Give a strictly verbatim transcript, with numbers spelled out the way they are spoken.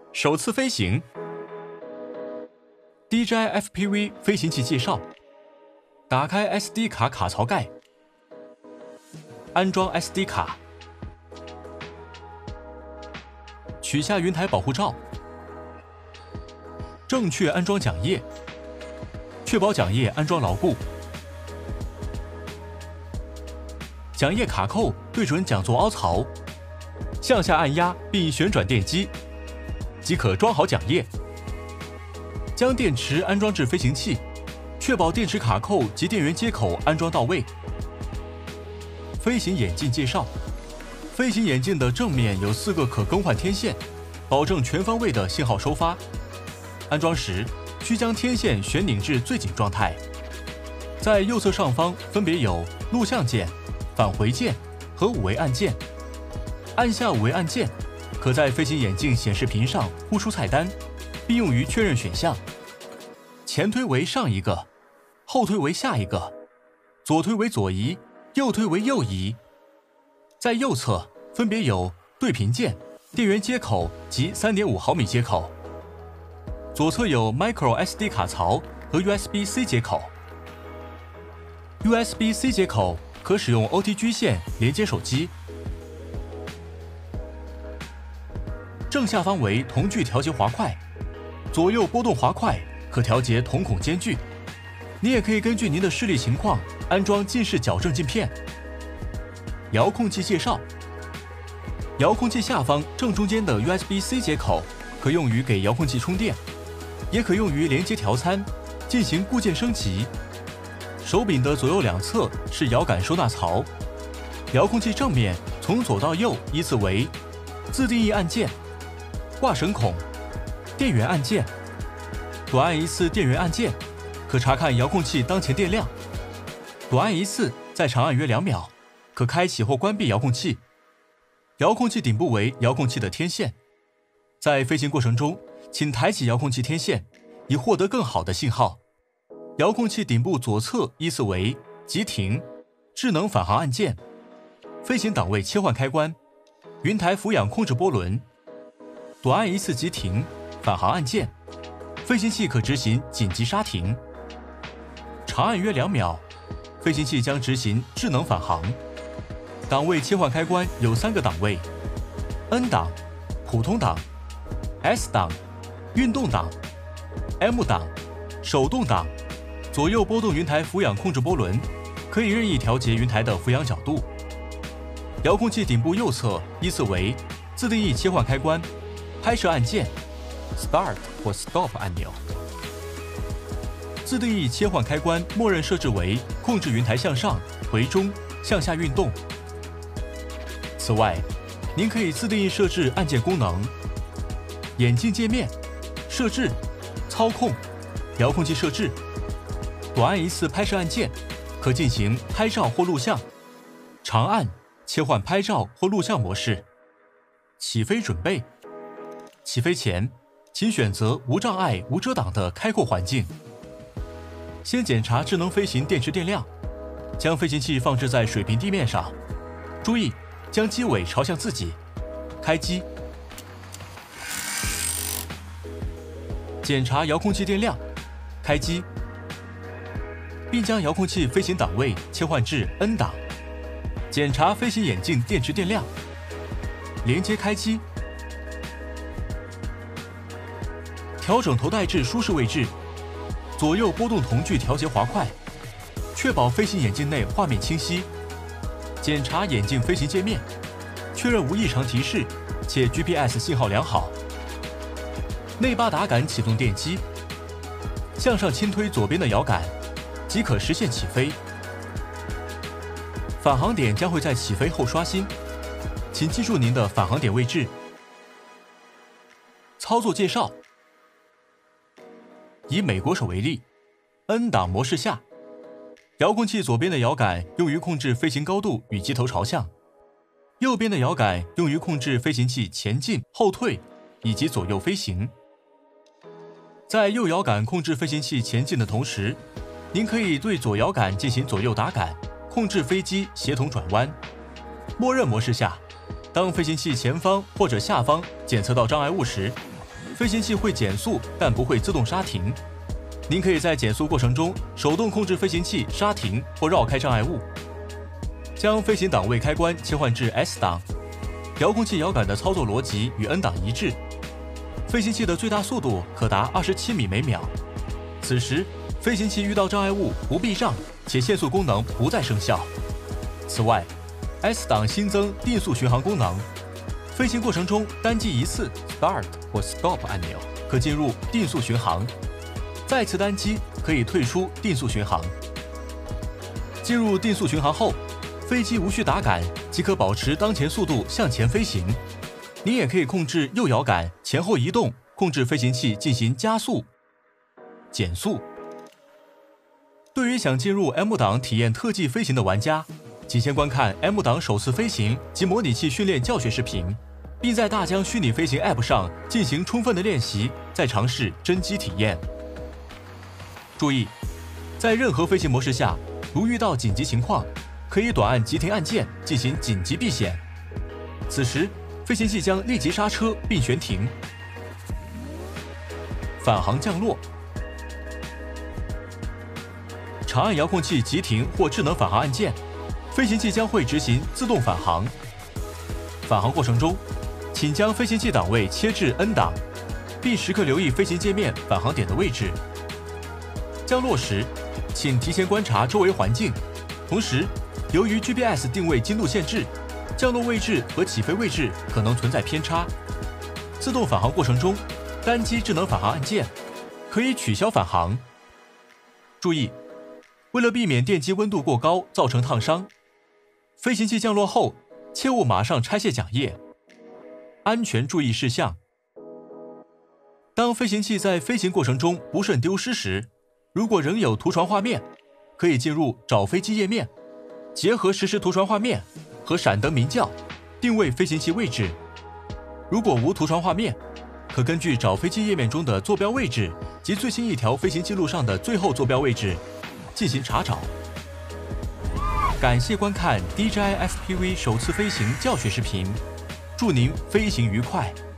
首次飞行 D J I F P V 飞行器介绍，打开 S D 卡卡槽盖，安装 S D 卡，取下云台保护罩，正确安装桨叶，确保桨叶安装牢固，桨叶卡扣对准桨座凹槽，向下按压并旋转电机，即可装好桨叶。将电池安装至飞行器，确保电池卡扣及电源接口安装到位。飞行眼镜介绍：飞行眼镜的正面有四个可更换天线，保证全方位的信号收发。安装时需将天线旋拧至最紧状态。在右侧上方分别有录像键、返回键和五维按键。按下五维按键，可在飞行眼镜显示屏上呼出菜单，并用于确认选项。前推为上一个，后推为下一个，左推为左移，右推为右移。在右侧分别有对频键、电源接口及 三点五毫米接口。左侧有 Micro S D 卡槽和 U S B C 接口。U S B C 接口可使用 O T G 线连接手机。正下方为瞳距调节滑块，左右波动滑块可调节瞳孔间距。你也可以根据您的视力情况安装近视矫正镜片。遥控器介绍：遥控器下方正中间的 U S B C 接口可用于给遥控器充电，也可用于连接调参，进行固件升级。手柄的左右两侧是遥感收纳槽。遥控器正面从左到右依次为自定义按键、挂绳孔、电源按键。短按一次电源按键，可查看遥控器当前电量；短按一次，再长按约两秒，可开启或关闭遥控器。遥控器顶部为遥控器的天线，在飞行过程中，请抬起遥控器天线，以获得更好的信号。遥控器顶部左侧依次为急停、智能返航按键、飞行档位切换开关、云台俯仰控制波轮。短按一次急停、返航按键，飞行器可执行紧急刹停。长按约两秒，飞行器将执行智能返航。档位切换开关有三个档位 ：N 档、普通档、S 档、运动档、M 档、手动档。左右波动云台俯仰控制波轮，可以任意调节云台的俯仰角度。遥控器顶部右侧依次为自定义切换开关、拍摄按键、Start 或 Stop 按钮。自定义切换开关默认设置为控制云台向上、回中、向下运动。此外，您可以自定义设置按键功能。眼镜界面、设置、操控、遥控器设置。短按一次拍摄按键，可进行拍照或录像；长按切换拍照或录像模式。起飞准备。起飞前，请选择无障碍、无遮挡的开阔环境。先检查智能飞行电池电量，将飞行器放置在水平地面上，注意将机尾朝向自己。开机。检查遥控器电量，开机，并将遥控器飞行档位切换至 N 档。检查飞行眼镜电池电量，连接开机。调整头戴至舒适位置，左右波动瞳距调节滑块，确保飞行眼镜内画面清晰。检查眼镜飞行界面，确认无异常提示，且 G P S 信号良好。内八打杆启动电机，向上轻推左边的摇杆，即可实现起飞。返航点将会在起飞后刷新，请记住您的返航点位置。操作介绍。以美国手为例 ，N 档模式下，遥控器左边的摇杆用于控制飞行高度与机头朝向，右边的摇杆用于控制飞行器前进、后退以及左右飞行。在右摇杆控制飞行器前进的同时，您可以对左摇杆进行左右打杆，控制飞机协同转弯。默认模式下，当飞行器前方或者下方检测到障碍物时， 飞行器会减速，但不会自动刹停。您可以在减速过程中手动控制飞行器刹停或绕开障碍物。将飞行档位开关切换至 S 档，遥控器摇杆的操作逻辑与 N 档一致。飞行器的最大速度可达二十七米每秒。此时，飞行器遇到障碍物不避让，且限速功能不再生效。此外 ，S 档新增定速巡航功能，飞行过程中单击一次 Start 或 Stop 按钮，可进入定速巡航；再次单击可以退出定速巡航。进入定速巡航后，飞机无需打杆即可保持当前速度向前飞行。您也可以控制右摇杆前后移动，控制飞行器进行加速、减速。对于想进入 M 档体验特技飞行的玩家，请先观看 M 档首次飞行及模拟器训练教学视频，并在大疆虚拟飞行 App 上进行充分的练习，再尝试真机体验。注意，在任何飞行模式下，如遇到紧急情况，可以短按急停按键进行紧急避险。此时，飞行器将立即刹车并悬停。返航降落，长按遥控器急停或智能返航按键，飞行器将会执行自动返航。返航过程中，请将飞行器档位切至 N 档，并时刻留意飞行界面返航点的位置。降落时，请提前观察周围环境，同时，由于 G P S 定位精度限制，降落位置和起飞位置可能存在偏差。自动返航过程中，单击智能返航按键，可以取消返航。注意，为了避免电机温度过高造成烫伤，飞行器降落后切勿马上拆卸桨叶。安全注意事项：当飞行器在飞行过程中不慎丢失时，如果仍有图传画面，可以进入找飞机页面，结合实时图传画面和闪灯鸣叫，定位飞行器位置。如果无图传画面，可根据找飞机页面中的坐标位置及最新一条飞行记录上的最后坐标位置进行查找。感谢观看 D J I F P V 首次飞行教学视频，祝您飞行愉快。